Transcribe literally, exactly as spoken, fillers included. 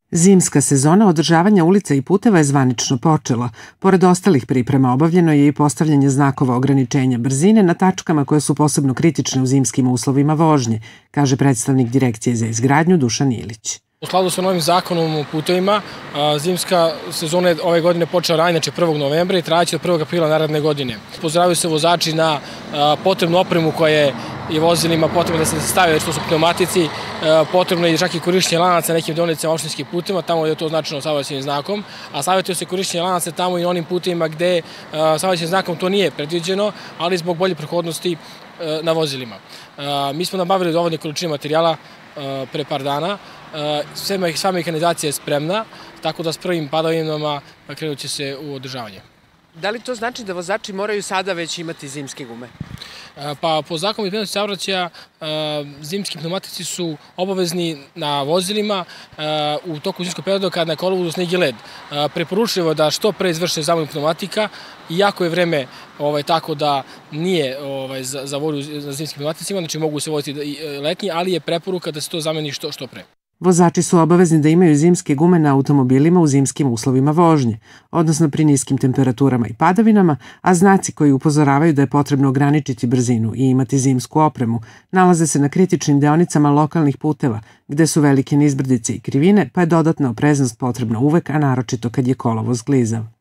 Zimska sezona održavanja ulica i puteva je zvanično počela. Pored ostalih priprema obavljeno je i postavljanje znakova ograničenja brzine na tačkama koje su posebno kritične u zimskim uslovima vožnje, kaže predstavnik Direkcije za izgradnju Dušan Ilić. U skladu sa novim zakonom o putevima, zimska sezona je ove godine počela ranije, znači prvog novembra i trajaće od prvog aprila naredne godine. Upozoravaju se vozači na potrebnu opremu koja je vozilima potrebno da se stave, što su pneumatici, potrebno je čak i korišćenje lanaca na nekim deonicama opštinskim putevima, tamo je to značajno saobraćajnim znakom, a savjetuje se korišćenje lanaca tamo i onim putevima gde saobraćajnim znakom to nije predviđeno, ali zbog bolje prohodnosti na vozilima. Mi smo nabavili dovoljne količine materijala pre par dana, sva mehanizacija je spremna, tako da s prvim padavinama krenut će se u održavanje. Da li to znači da vozači moraju sada već imati zimske gume? Pa po zakonu bezbednosti saobraćaja zimski pneumatici su obavezni na vozilima u toku zimskog perioda kada na kolovozu sneg i led. Preporučljivo da što pre izvrše zamenu pneumatika, iako je vreme tako da nije za volju na zimskim pneumaticima, znači mogu se voziti letnji, ali je preporuka da se to zameni što pre. Vozači su obavezni da imaju zimske gume na automobilima u zimskim uslovima vožnje, odnosno pri niskim temperaturama i padavinama, a znaci koji upozoravaju da je potrebno ograničiti brzinu i imati zimsku opremu nalaze se na kritičnim deonicama lokalnih puteva, gde su velike nizbrdice i krivine, pa je dodatna opreznost potrebna uvek, a naročito kad je kolovoz klizav.